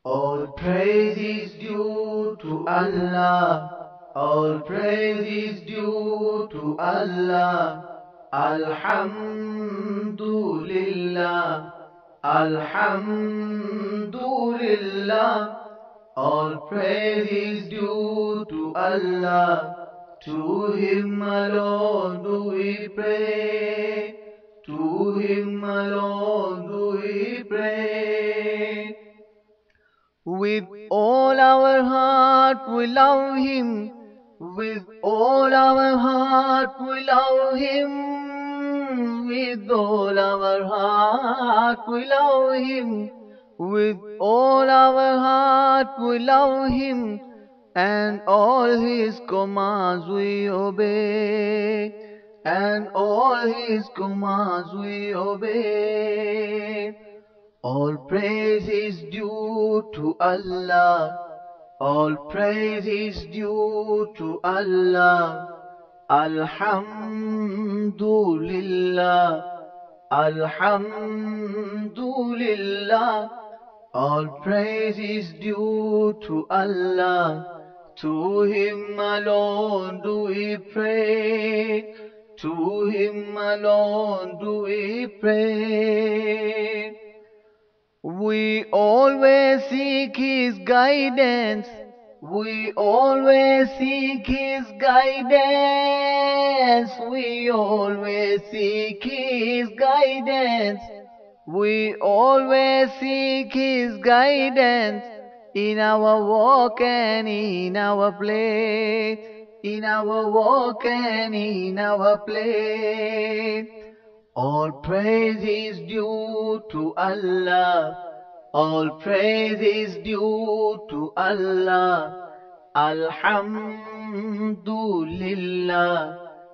All praise is due to Allah. All praise is due to Allah. Alhamdulillah. Alhamdulillah. All praise is due to Allah. To Him alone do we pray. To Him alone do we pray. With all our heart we love Him. With all our heart we love Him. With all our heart we love Him. With all our heart we love Him. And all His commands we obey. And all His commands we obey. All praise is due to Allah. All praise is due to Allah. Alhamdulillah. Alhamdulillah. All praise is due to Allah. To Him alone do we pray. To Him alone do we pray. We always seek His guidance. We always seek His guidance. We always seek His guidance. We always seek His guidance in our walk and in our play. In our walk and in our play. All praise is due to Allah. All praise is due to Allah. Alhamdulillah.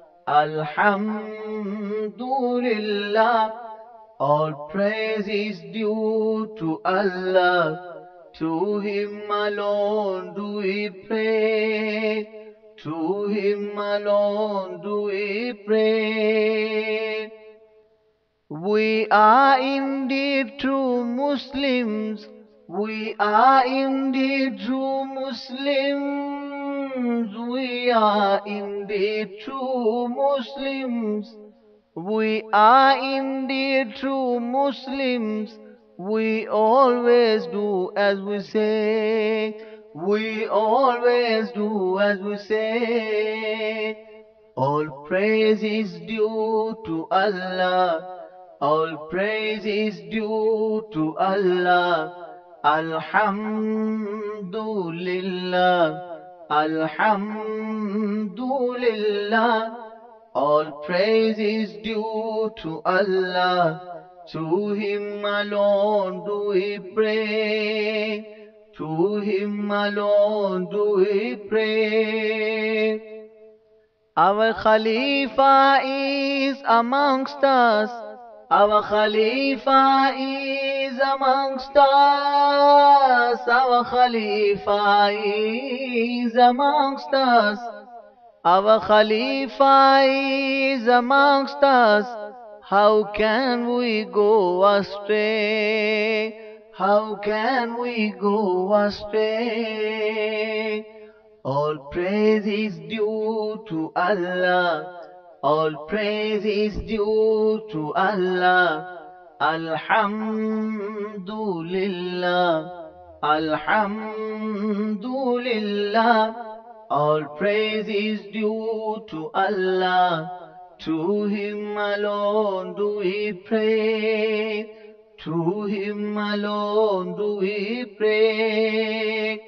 Alhamdulillah. All praise is due to Allah. To Him alone do we pray. To Him alone do we pray. We are indeed true Muslims. We are indeed true Muslims. We are indeed true Muslims. We are indeed true Muslims. We always do as we say. We always do as we say. All praise is due to Allah. All praise is due to Allah. Alhamdulillah. Alhamdulillah. All praise is due to Allah. To Him alone do we pray. To Him alone do we pray. Our Khalifa is amongst us. Our Khalifa is amongst us. Our Khalifa is amongst us. Our Khalifa is amongst us. How can we go astray? How can we go astray? All praise is due to Allah. All praise is due to Allah. Alhamdulillah. Alhamdulillah. All praise is due to Allah. To Him alone do we pray. To Him alone do we pray.